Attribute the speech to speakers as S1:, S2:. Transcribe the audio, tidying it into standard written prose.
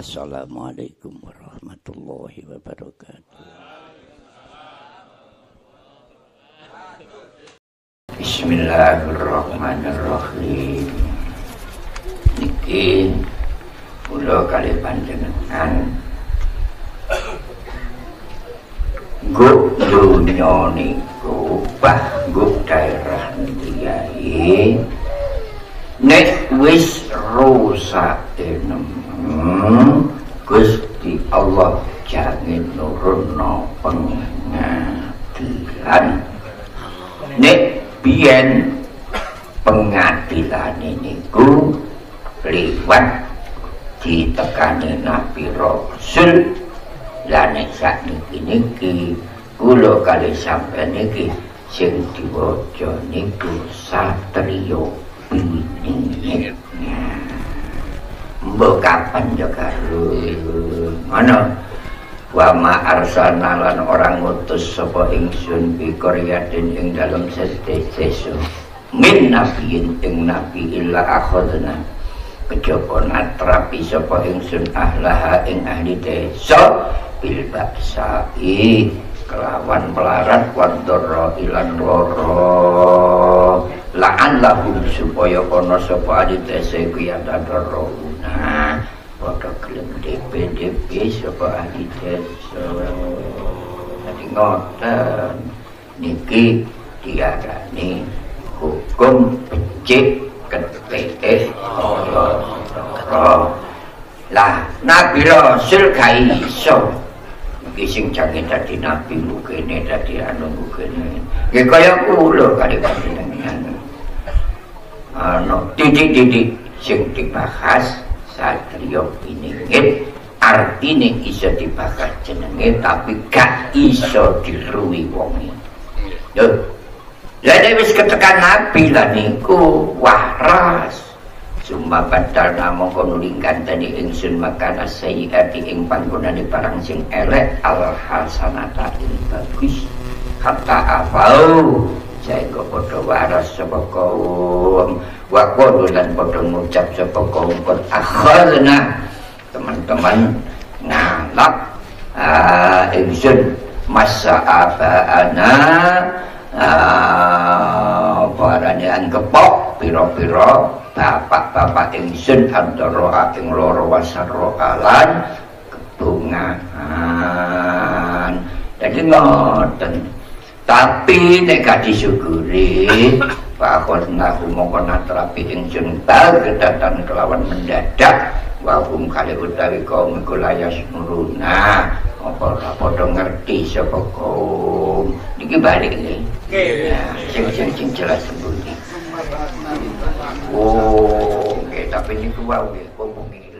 S1: Assalamualaikum warahmatullahi wabarakatuh. Bismillahirrahmanirrahim. Niki kula kalih panjenengan nggo dunya niku nggo daerah niki nek wis rusak enem Gusti Allah jangan nurunno pengadilan. Nek biyen pengadilan niku liwat ditekani Nabi Rasul. Lah nek sakniki kula kalih sampeyan niki sing diwaca niku satriya piningit. Mbok kapan yo karo ana wa ma arsalna lan orang ngutus sapa ingsun bi qaryatin ing dalem sedesa min nabiyin ing nabi illa akhadna kejaba natrapi sapa ingsun ahlaha ing ahli desa bil baksai kelawan melarat wadara ilan loro la'allahum supaya ana sapa ahli desa iku ya dadara padha gelem DP sapa ahli desa. Dadi ngoten niki diarani hukum becik ketete lah Nabi Rasul gak iso iki sing jange dadi nabi mukene dadi anu mukene nggih kaya kula kali panjenengan ana titik-titik sing dibahas satriya piningit artine iso dibakar jenenge tapi gak iso diruwi wonge. Lho. Lah nek wis ketekan nabi lah niku waras. Summa badal namung nulingkan tadi ingsun makana sayyiati ing panggonane barang sing elek al hasanata ing bagus. Hatta afau saengga padha waras sapa kaum wa qulu lan padha ngucap sapa kaum qad akhadna teman-teman ngalap ingsun masa abaana barane angkepok pira-pira bapak-bapak ingsun antara ing loro wasara alan kebungan. Dadi ngoten. Tapi nek gak disyukuri bahwa nahu mongko natrapi ingsun bagedatan kelawan mendadak wahum kali utawi kaum iku layas nuruna apa ora padha ngerti sapa kaum niki balik nggih sing jelas sembunyi. Oh nggih tapi niku wae ngomong